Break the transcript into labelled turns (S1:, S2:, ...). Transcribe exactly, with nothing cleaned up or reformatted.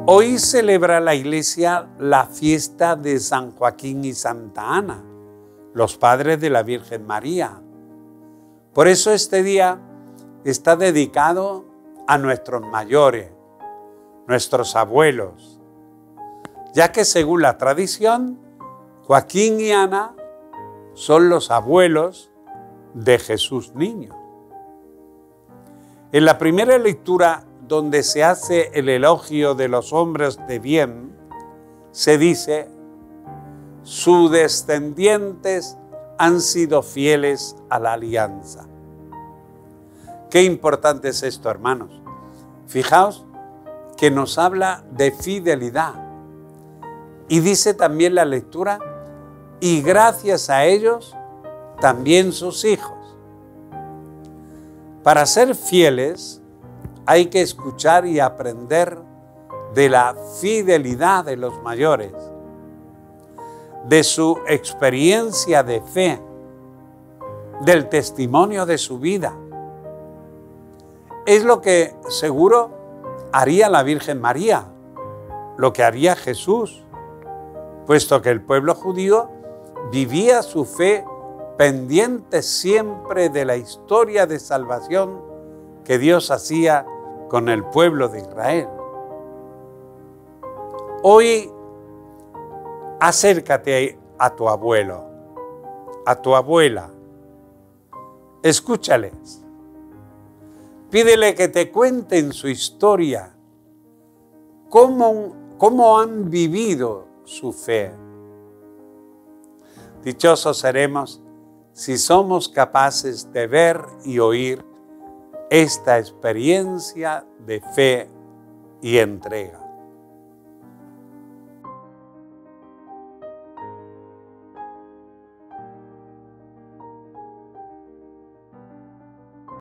S1: Hoy celebra la Iglesia la fiesta de San Joaquín y Santa Ana, los padres de la Virgen María. Por eso este día está dedicado a nuestros mayores, nuestros abuelos, ya que según la tradición, Joaquín y Ana son los abuelos de Jesús niño. En la primera lectura, donde se hace el elogio de los hombres de bien, se dice: sus descendientes han sido fieles a la alianza. Qué importante es esto, hermanos. Fijaos que nos habla de fidelidad. Y dice también la lectura: y gracias a ellos, también sus hijos. Para ser fieles, hay que escuchar y aprender de la fidelidad de los mayores, de su experiencia de fe, del testimonio de su vida. Es lo que seguro haría la Virgen María, lo que haría Jesús, puesto que el pueblo judío vivía su fe pendiente siempre de la historia de salvación que Dios hacía con el pueblo de Israel. Hoy acércate a tu abuelo, a tu abuela, escúchales, pídele que te cuenten su historia, cómo, cómo han vivido su fe. Dichosos seremos si somos capaces de ver y oír esta experiencia de fe y entrega.